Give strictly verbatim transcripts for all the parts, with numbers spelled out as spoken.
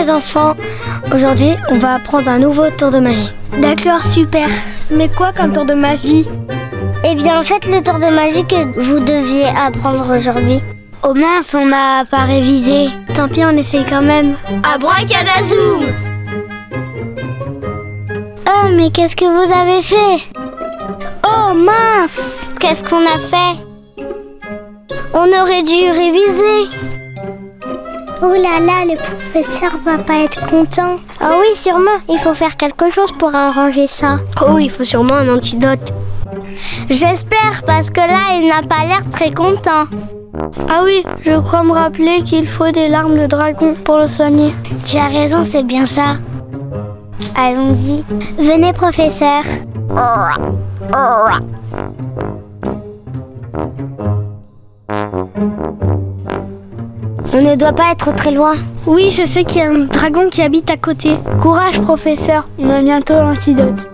les enfants, aujourd'hui on va apprendre un nouveau tour de magie. D'accord, super. Mais quoi qu'un tour de magie? Eh bien faites le tour de magie que vous deviez apprendre aujourd'hui. Oh mince, on n'a pas révisé. Tant pis, on essaye quand même. Abracadazoom! Oh mais qu'est-ce que vous avez fait? Oh mince! Qu'est-ce qu'on a fait? On aurait dû réviser. Oh là là, le professeur va pas être content. Ah oui, sûrement, il faut faire quelque chose pour arranger ça. Oh, il faut sûrement un antidote. J'espère, parce que là, il n'a pas l'air très content. Ah oui, je crois me rappeler qu'il faut des larmes de dragon pour le soigner. Tu as raison, c'est bien ça. Allons-y. Venez, professeur. On ne doit pas être très loin. Oui, je sais qu'il y a un dragon qui habite à côté. Courage, professeur, on a bientôt l'antidote.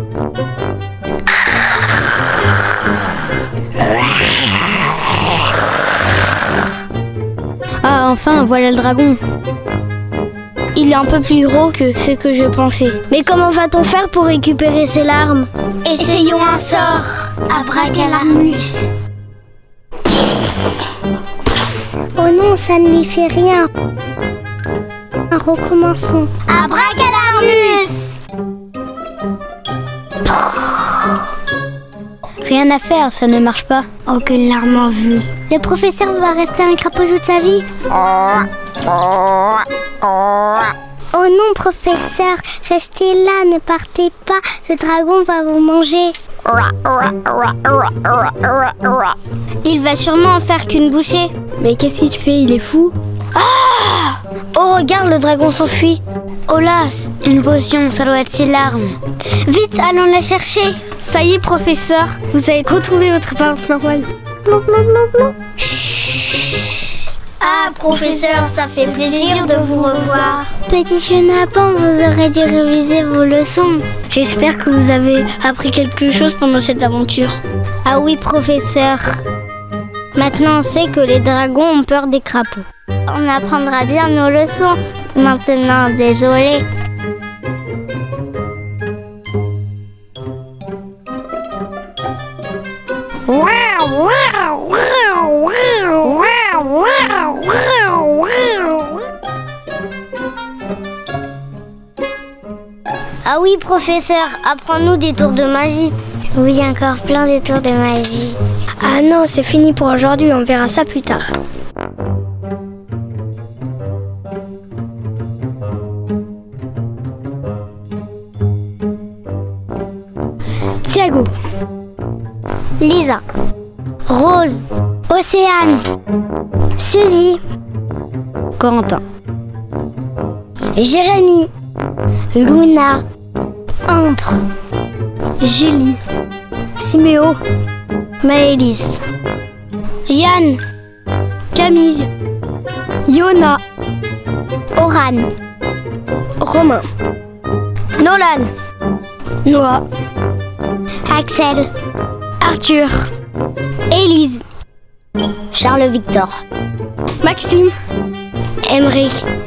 Ah, enfin, voilà le dragon. Il est un peu plus gros que ce que je pensais. Mais comment va-t-on faire pour récupérer ces larmes? Essayons un sort. Abracalamus. Oh non, ça ne lui fait rien. Recommençons. Abracalamus. Rien à faire, ça ne marche pas. Aucune larme en vue. Le professeur va rester un crapaud toute sa vie. Oh non, professeur, restez là, ne partez pas. Le dragon va vous manger. Il va sûrement en faire qu'une bouchée. Mais qu'est-ce qu'il fait? Il est fou. Ah! Oh, regarde, le dragon s'enfuit. Oh là, une potion, ça doit être ses larmes. Vite, allons la chercher. Ça y est, professeur, vous avez retrouvé votre apparence normale. Blou, blou, blou, blou. Ah, professeur, ça fait plaisir de vous revoir. Petit chenapan, vous aurez dû réviser vos leçons. J'espère que vous avez appris quelque chose pendant cette aventure. Ah oui, professeur. Maintenant, on sait que les dragons ont peur des crapauds. On apprendra bien nos leçons. Maintenant, désolé. Ah oui, professeur, apprends-nous des tours de magie. Oui, encore plein de tours de magie. Ah non, c'est fini pour aujourd'hui, on verra ça plus tard. Thiago, Lisa, Rose, Océane, Suzy, Corentin, Jérémy, Luna, Ambre, Julie, Siméo, Maëlys, Yann, Camille, Yona, Oran, Romain, Nolan, Noah, Axel, Arthur, Élise, Charles Victor, Maxime, Emeric,